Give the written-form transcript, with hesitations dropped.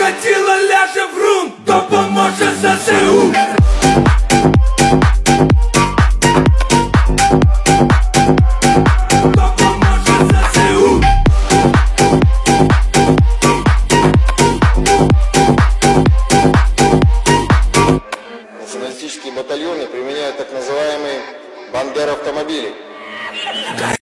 тіло ляже в ґрунт, допоможе ЗСУ. Националистические батальоны применяют так называемые «бандер-автомобили».